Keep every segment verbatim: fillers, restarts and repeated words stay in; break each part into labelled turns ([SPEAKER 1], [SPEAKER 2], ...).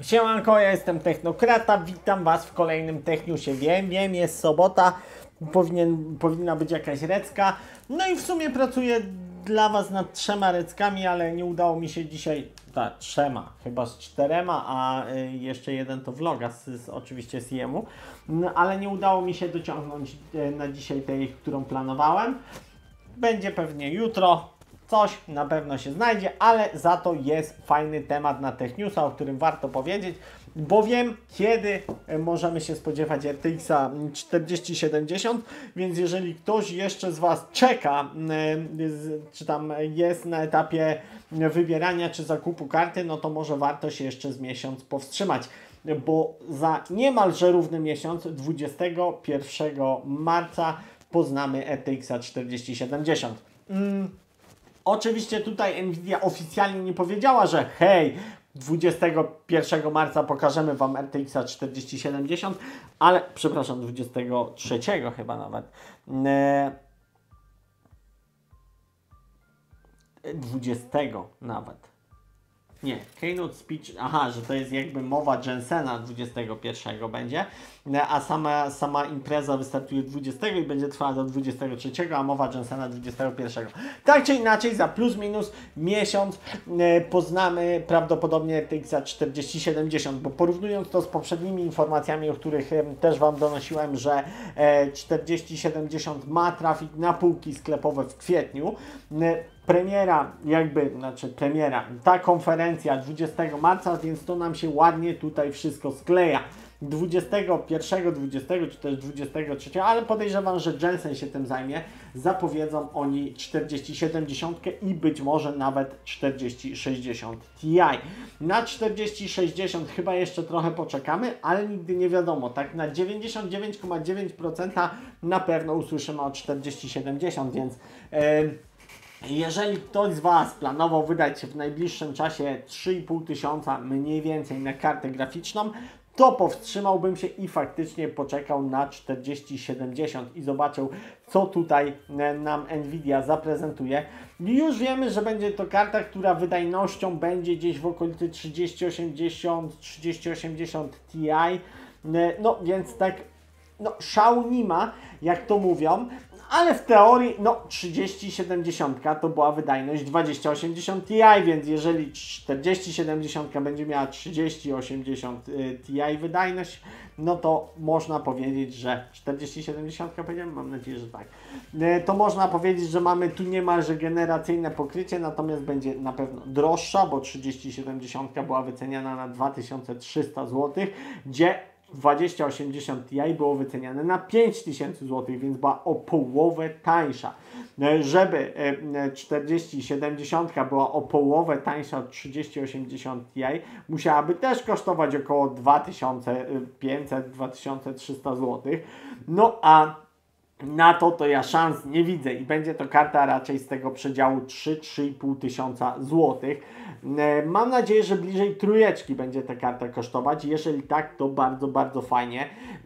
[SPEAKER 1] Siemanko, ja jestem Technokrata, witam Was w kolejnym Techniusie. Wiem, wiem, jest sobota, powinien, powinna być jakaś recka. No i w sumie pracuję dla Was nad trzema reckami, ale nie udało mi się dzisiaj, ta trzema, chyba z czterema, a y, jeszcze jeden to vloga, z, z, oczywiście z jemu. No, ale nie udało mi się dociągnąć y, na dzisiaj tej, którą planowałem. Będzie pewnie jutro. Coś na pewno się znajdzie, ale za to jest fajny temat na Techniusa, o którym warto powiedzieć, bowiem kiedy możemy się spodziewać R T X-a czterdzieści siedemdziesiąt, więc jeżeli ktoś jeszcze z Was czeka, czy tam jest na etapie wybierania czy zakupu karty, no to może warto się jeszcze z miesiąc powstrzymać, bo za niemalże równy miesiąc, dwudziestego pierwszego marca, poznamy R T X-a czterdzieści siedemdziesiąt. Mm. Oczywiście tutaj Nvidia oficjalnie nie powiedziała, że hej, dwudziestego pierwszego marca pokażemy Wam R T X-a czterdzieści siedemdziesiąt, ale, przepraszam, dwudziestego trzeciego chyba nawet, e, dwudziestego nawet. Nie, keynote speech, aha, że to jest jakby mowa Jensena dwudziestego pierwszego będzie, a sama, sama impreza wystartuje dwudziestego i będzie trwała do dwudziestego trzeciego, a mowa Jensena dwudziestego pierwszego. Tak czy inaczej, za plus minus miesiąc e, poznamy prawdopodobnie R T X-a czterdzieści siedemdziesiąt, bo porównując to z poprzednimi informacjami, o których e, też Wam donosiłem, że e, czterdzieści siedemdziesiąt ma trafić na półki sklepowe w kwietniu, e, premiera, jakby, znaczy premiera, ta konferencja dwudziestego marca, więc to nam się ładnie tutaj wszystko skleja. dwudziestego pierwszego, dwudziestego czy też dwudziestego trzeciego, ale podejrzewam, że Jensen się tym zajmie. Zapowiedzą oni czterdzieści siedemdziesiąt i być może nawet czterdzieści sześćdziesiąt Ti. Na czterdzieści sześćdziesiąt chyba jeszcze trochę poczekamy, ale nigdy nie wiadomo. Tak na dziewięćdziesiąt dziewięć przecinek dziewięć procent na pewno usłyszymy o czterdzieści siedemdziesiąt, więc yy, jeżeli ktoś z Was planował wydać w najbliższym czasie trzy i pół tysiąca mniej więcej na kartę graficzną, to powstrzymałbym się i faktycznie poczekał na czterdzieści siedemdziesiąt i zobaczył, co tutaj nam Nvidia zaprezentuje. Już wiemy, że będzie to karta, która wydajnością będzie gdzieś w okolicy trzydzieści osiemdziesiąt, trzydzieści osiemdziesiąt Ti. No więc tak, no szału nie ma, jak to mówią. Ale w teorii, no trzydzieści siedemdziesiąt to była wydajność dwadzieścia osiemdziesiąt Ti, więc jeżeli czterdzieści siedemdziesiąt będzie miała trzydzieści osiemdziesiąt Ti wydajność, no to można powiedzieć, że czterdzieści siedemdziesiąt powiedziałem, mam nadzieję, że tak. To można powiedzieć, że mamy tu niemalże generacyjne pokrycie, natomiast będzie na pewno droższa, bo trzydzieści siedemdziesiąt była wyceniana na dwa tysiące trzysta złotych, gdzie dwadzieścia osiemdziesiąt Ti było wyceniane na pięć tysięcy złotych, więc była o połowę tańsza. Żeby czterdzieści siedemdziesiąt była o połowę tańsza od trzydzieści osiemdziesiąt Ti, musiałaby też kosztować około dwa tysiące pięćset do dwa tysiące trzysta złotych. No a na to to ja szans nie widzę i będzie to karta raczej z tego przedziału trzy do trzech i pół tysiąca złotych. Mam nadzieję, że bliżej trójeczki będzie ta karta kosztować. Jeżeli tak, to bardzo, bardzo fajnie.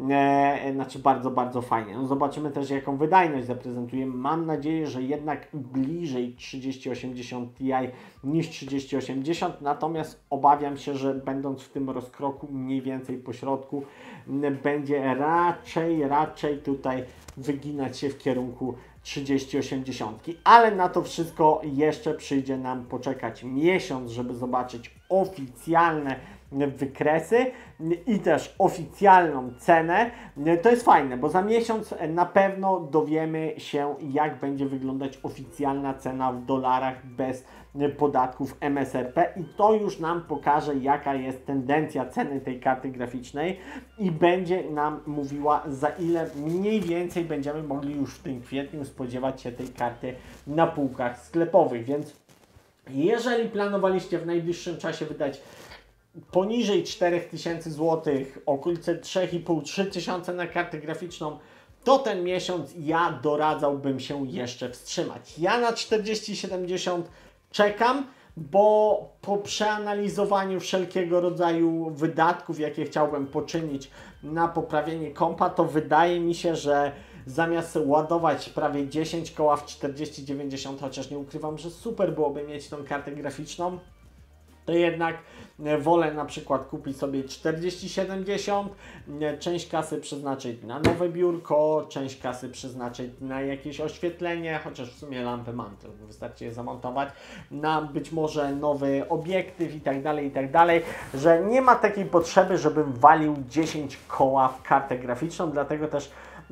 [SPEAKER 1] E, znaczy bardzo, bardzo fajnie. No zobaczymy też, jaką wydajność zaprezentuje. Mam nadzieję, że jednak bliżej trzydzieści osiemdziesiąt Ti niż trzydzieści osiemdziesiąt. Natomiast obawiam się, że będąc w tym rozkroku mniej więcej po środku, będzie raczej, raczej tutaj wyginać się w kierunku trzydzieści osiemdziesiąt. Ale na to wszystko jeszcze przyjdzie nam poczekać miesiąc, żeby zobaczyć oficjalne wykresy i też oficjalną cenę. To jest fajne, bo za miesiąc na pewno dowiemy się, jak będzie wyglądać oficjalna cena w dolarach bez podatków M S R P i to już nam pokaże, jaka jest tendencja ceny tej karty graficznej i będzie nam mówiła, za ile mniej więcej będziemy mogli już w tym kwietniu spodziewać się tej karty na półkach sklepowych. Więc jeżeli planowaliście w najbliższym czasie wydać poniżej czterech tysięcy złotych, okolice trzy i pół do trzech tysięcy na kartę graficzną, to ten miesiąc ja doradzałbym się jeszcze wstrzymać. Ja na czterdzieści siedemdziesiąt czekam, bo po przeanalizowaniu wszelkiego rodzaju wydatków, jakie chciałbym poczynić na poprawienie kompa, to wydaje mi się, że zamiast ładować prawie dziesięć koła w czterdzieści dziewięćdziesiąt, chociaż nie ukrywam, że super byłoby mieć tą kartę graficzną, to jednak wolę na przykład kupić sobie czterdzieści siedemdziesiąt, część kasy przeznaczyć na nowe biurko, część kasy przeznaczyć na jakieś oświetlenie, chociaż w sumie lampy mam, to wystarczy je zamontować, na być może nowy obiektyw i tak dalej, i tak dalej, że nie ma takiej potrzeby, żebym walił dziesięć koła w kartę graficzną, dlatego też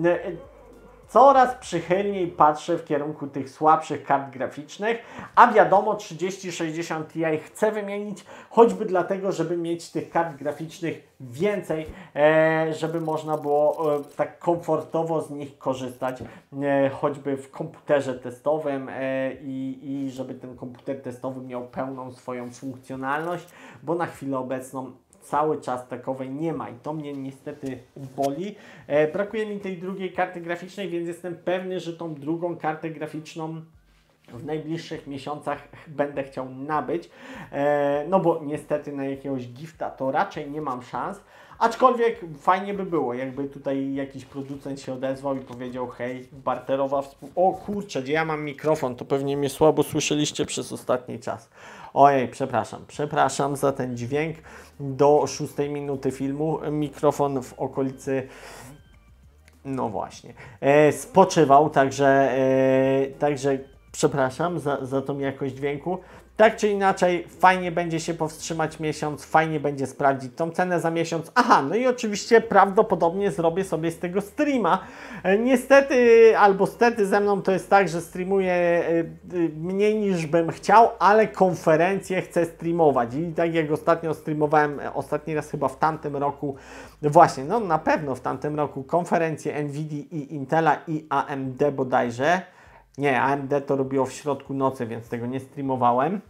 [SPEAKER 1] coraz przychylniej patrzę w kierunku tych słabszych kart graficznych, a wiadomo, trzydzieści sześćdziesiąt Ti chcę wymienić, choćby dlatego, żeby mieć tych kart graficznych więcej, e, żeby można było e, tak komfortowo z nich korzystać, e, choćby w komputerze testowym e, i, i żeby ten komputer testowy miał pełną swoją funkcjonalność, bo na chwilę obecną cały czas takowej nie ma i to mnie niestety boli. E, brakuje mi tej drugiej karty graficznej, więc jestem pewny, że tą drugą kartę graficzną w najbliższych miesiącach będę chciał nabyć, e, no bo niestety na jakiegoś gifta to raczej nie mam szans, aczkolwiek fajnie by było, jakby tutaj jakiś producent się odezwał i powiedział, hej, barterowa współ... O kurczę, gdzie ja mam mikrofon, to pewnie mnie słabo słyszeliście przez ostatni czas. Ojej, przepraszam, przepraszam za ten dźwięk do szóstej minuty filmu, mikrofon w okolicy... No właśnie, e, spoczywał, także, e, także przepraszam za, za tą jakość dźwięku. Tak czy inaczej, fajnie będzie się powstrzymać miesiąc, fajnie będzie sprawdzić tą cenę za miesiąc. Aha, no i oczywiście prawdopodobnie zrobię sobie z tego streama. E, niestety, albo stety ze mną to jest tak, że streamuję e, e, mniej niż bym chciał, ale konferencje chcę streamować. I tak jak ostatnio streamowałem, e, ostatni raz chyba w tamtym roku, właśnie, no na pewno w tamtym roku, konferencje Nvidia i Intela i A M D bodajże. Nie, A M D to robiło w środku nocy, więc tego nie streamowałem.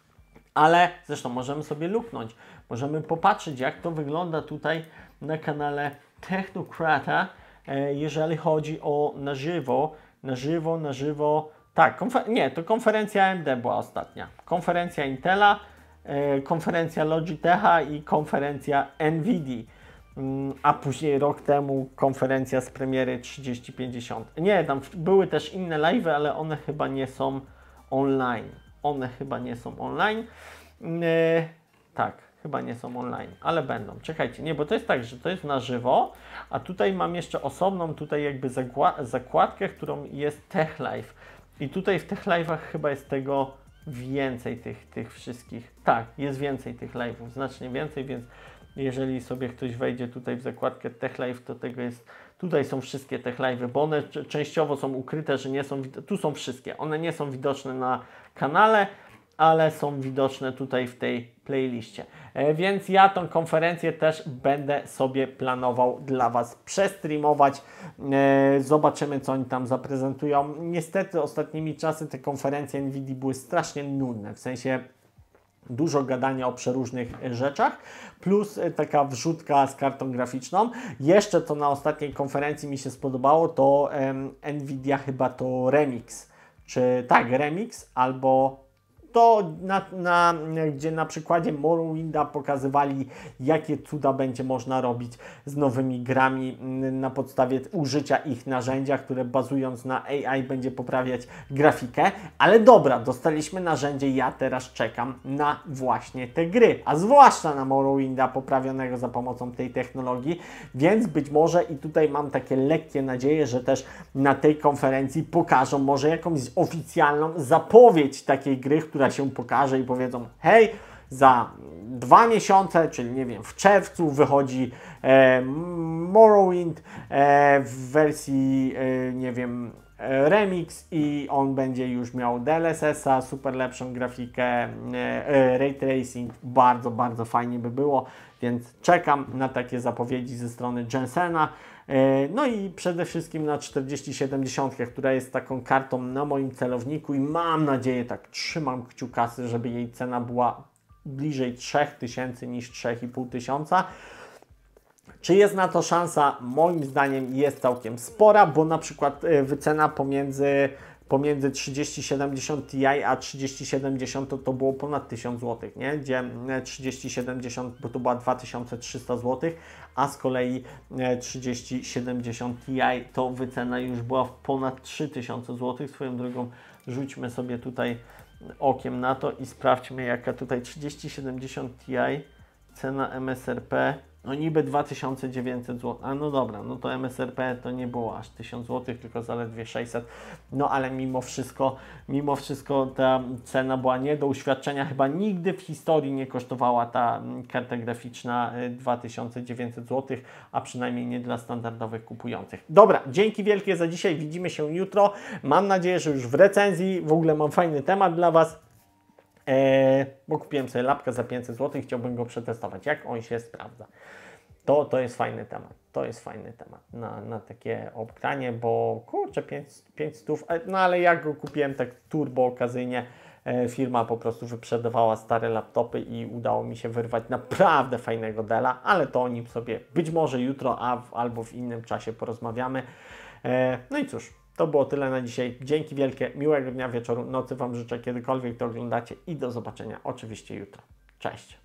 [SPEAKER 1] Ale zresztą możemy sobie luknąć. Możemy popatrzeć, jak to wygląda tutaj na kanale Technokrata, e, jeżeli chodzi o na żywo. Na żywo, na żywo. Tak, nie, to konferencja A M D była ostatnia. Konferencja Intela, e, konferencja Logitecha i konferencja Nvidia. A później rok temu konferencja z premiery trzydzieści pięćdziesiąt. Nie, tam były też inne live'y, ale one chyba nie są online. One chyba nie są online. Yy, tak, chyba nie są online, ale będą. Czekajcie, nie, bo to jest tak, że to jest na żywo, a tutaj mam jeszcze osobną tutaj jakby zakładkę, którą jest Tech Live. I tutaj w Tech Live'ach chyba jest tego więcej, tych, tych wszystkich. Tak, jest więcej tych live'ów, znacznie więcej, więc jeżeli sobie ktoś wejdzie tutaj w zakładkę Tech Live, to tego jest, tutaj są wszystkie Tech Live'y, bo one częściowo są ukryte, że nie są, tu są wszystkie, one nie są widoczne na kanale, ale są widoczne tutaj w tej playliście. E, więc ja tą konferencję też będę sobie planował dla Was przestreamować. E, zobaczymy, co oni tam zaprezentują. Niestety ostatnimi czasy te konferencje Nvidia były strasznie nudne, w sensie dużo gadania o przeróżnych rzeczach, plus taka wrzutka z kartą graficzną. Jeszcze to na ostatniej konferencji mi się spodobało, to um, Nvidia chyba to Remix, czy tak, Remix, albo to na, na, gdzie na przykładzie Morrowinda pokazywali, jakie cuda będzie można robić z nowymi grami na podstawie użycia ich narzędzia, które bazując na A I będzie poprawiać grafikę. Ale dobra, dostaliśmy narzędzie, ja teraz czekam na właśnie te gry, a zwłaszcza na Morrowinda poprawionego za pomocą tej technologii, więc być może i tutaj mam takie lekkie nadzieje, że też na tej konferencji pokażą może jakąś oficjalną zapowiedź takiej gry, która się pokaże i powiedzą, hej, za dwa miesiące, czyli nie wiem, w czerwcu wychodzi e, Morrowind e, w wersji, e, nie wiem, e, Remix i on będzie już miał D L S S-a, super lepszą grafikę, e, e, ray tracing, bardzo, bardzo fajnie by było, więc czekam na takie zapowiedzi ze strony Jensena. No i przede wszystkim na czterdzieści siedemdziesiąt, która jest taką kartą na moim celowniku i mam nadzieję, tak trzymam kciukasy, żeby jej cena była bliżej trzech tysięcy niż trzy i pół tysiąca. Czy jest na to szansa? Moim zdaniem jest całkiem spora, bo na przykład wycena pomiędzy pomiędzy trzydzieści siedemdziesiąt Ti a trzydzieści siedemdziesiąt to, to było ponad tysiąc złotych, nie? Gdzie trzydzieści siedemdziesiąt, bo to była dwa tysiące trzysta złotych, a z kolei trzydzieści siedemdziesiąt Ti to wycena już była w ponad trzy tysiące złotych. Swoją drogą rzućmy sobie tutaj okiem na to i sprawdźmy, jaka tutaj trzydzieści siedemdziesiąt Ti, cena M S R P, no niby dwa tysiące dziewięćset złotych, a no dobra, no to M S R P to nie było aż tysiąc złotych, tylko zaledwie sześćset, no ale mimo wszystko, mimo wszystko ta cena była nie do uświadczenia, chyba nigdy w historii nie kosztowała ta karta graficzna dwa tysiące dziewięćset złotych, a przynajmniej nie dla standardowych kupujących. Dobra, dzięki wielkie za dzisiaj, widzimy się jutro, mam nadzieję, że już w recenzji, w ogóle mam fajny temat dla Was. Eee, bo kupiłem sobie lapka za pięćset złotych, chciałbym go przetestować, jak on się sprawdza. To, to jest fajny temat, to jest fajny temat na, na takie obgranie, bo kurczę, pięć stów, no ale jak go kupiłem tak turbo okazyjnie, e, firma po prostu wyprzedawała stare laptopy i udało mi się wyrwać naprawdę fajnego Della, ale to o nim sobie być może jutro, a w, albo w innym czasie porozmawiamy. E, no i cóż. To było tyle na dzisiaj. Dzięki wielkie, miłego dnia, wieczoru, nocy Wam życzę, kiedykolwiek to oglądacie i do zobaczenia oczywiście jutro. Cześć!